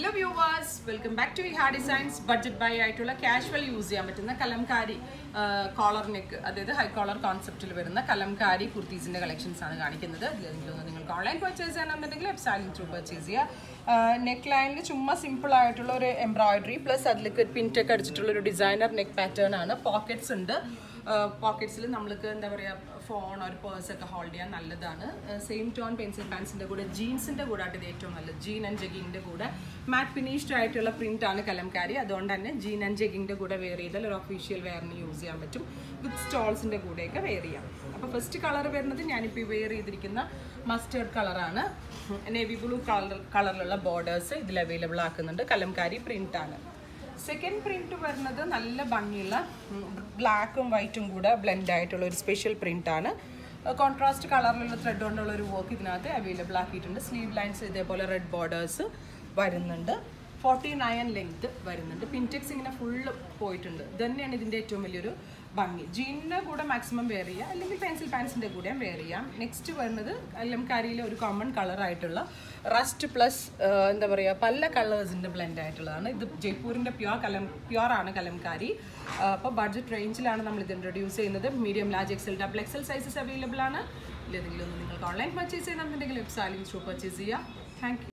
Hello viewers, welcome back to Iha Designs. Budget buy ആയിട്ടുള്ള casual use ചെയ്യാൻ പറ്റുന്ന Kalamkari collar neck, അതായത് high collar കോൺസെപ്റ്റിൽ വരുന്ന കലംകാരി കുർത്തീസിന്റെ കളക്ഷൻസ് ആണ് കാണിക്കുന്നത്. നിങ്ങൾക്ക് ഓൺലൈൻ പർച്ചേസ് ചെയ്യാനാണെന്നുണ്ടെങ്കിൽ വെബ്സൈറ്റിൽ ത്രൂ പർച്ചേസ് ചെയ്യുക. നെക്ക് ലൈനിൽ ചുമ്മാ സിമ്പിൾ ആയിട്ടുള്ള ഒരു എംബ്രോയിഡറി പ്ലസ് അതിലേക്ക് പിൻറ്റൊക്കെ അടിച്ചിട്ടുള്ള ഒരു ഡിസൈനർ നെക്ക് പാറ്റേൺ ആണ്. പോക്കറ്റ്സ് ഉണ്ട്. പോക്കറ്റ്സിൽ നമ്മൾക്ക് എന്താ പറയുക, ഫോൺ ഒരു പേഴ്സൊക്കെ ഹോൾഡ് ചെയ്യാൻ നല്ലതാണ്. സെയിം ടോൺ പെൻസിൽ പാൻസിൻ്റെ കൂടെ ജീൻസിൻ്റെ കൂടെ ആയിട്ട് ഇത് ഏറ്റവും നല്ലത്. ജീൻ ആൻഡ് ജഗിങ്ങിൻ്റെ കൂടെ മാറ്റ് ഫിനിഷ്ഡ് ആയിട്ടുള്ള പ്രിൻ്റാണ് കലംകാരി. അതുകൊണ്ട് തന്നെ ജീൻ ആൻഡ് ജഗിങ്ങിൻ്റെ കൂടെ വെയർ ചെയ്താൽ ഒരു ഒഫീഷ്യൽ വെയറിന് യൂസ് ചെയ്യാൻ പറ്റും. വിത്ത് സ്റ്റോൾസിൻ്റെ കൂടെയൊക്കെ വെയർ ചെയ്യാം. അപ്പോൾ ഫസ്റ്റ് കളർ വരുന്നത് ഞാനിപ്പോൾ വെയർ ചെയ്തിരിക്കുന്ന മസ്റ്റേർഡ് കളറാണ്. നേവി ബ്ലൂ കളറിലുള്ള ബോർഡേഴ്സ് ഇതിൽ അവൈലബിൾ ആക്കുന്നുണ്ട്. കലംകാരി പ്രിൻ്റാണ്. സെക്കൻഡ് പ്രിന്റ് വരുന്നത് നല്ല ഭംഗിയുള്ള ബ്ലാക്കും വൈറ്റും കൂടെ ബ്ലെൻഡ് ആയിട്ടുള്ള ഒരു സ്പെഷ്യൽ പ്രിൻ്റാണ്. കോൺട്രാസ്റ്റ് കളറിലുള്ള ത്രെഡ് കൊണ്ടുള്ള ഒരു വർക്ക് ഇതിനകത്ത് അവൈലബിൾ ആക്കിയിട്ടുണ്ട്. സ്ലീവ് ലൈൻസ് ഇതേപോലെ റെഡ് ബോർഡേഴ്സ് വരുന്നുണ്ട്. 49 ലെങ്ത് വരുന്നുണ്ട്. പിൻടെക്സ് ഇങ്ങനെ ഫുള്ള് പോയിട്ടുണ്ട്. ഇത് തന്നെയാണ് ഇതിൻ്റെ ഏറ്റവും വലിയൊരു ഭംഗി. ജീനിൻ്റെ കൂടെ മാക്സിമം വെയർ ചെയ്യുക, അല്ലെങ്കിൽ പെൻസിൽ പാൻസിൻ്റെ കൂടെയും വെയർ ചെയ്യാം. നെക്സ്റ്റ് വരുന്നത് കലംകാരിയിലെ ഒരു കോമൺ കളറായിട്ടുള്ള റസ്റ്റ് പ്ലസ് എന്താ പറയുക, പല കളേഴ്സിൻ്റെ ബ്ലെൻഡ് ആയിട്ടുള്ളതാണ്. ഇത് ജയ്പൂരിൻ്റെ പ്യുവറാണ് കലംകാരി. അപ്പോൾ ബഡ്ജറ്റ് റേഞ്ചിലാണ് നമ്മൾ ഇത് ഇൻട്രൊഡ്യൂസ് ചെയ്യുന്നത്. Medium, large, XL, double XL sizes available ആണ്. ഇല്ലെങ്കിലും നിങ്ങൾക്ക് ഓൺലൈൻ പർച്ചേസ് ചെയ്യണമെന്നുണ്ടെങ്കിൽ വെബ്സൈറ്റിൽ ത്രൂ പർച്ചേസ് ചെയ്യുക. Thank U.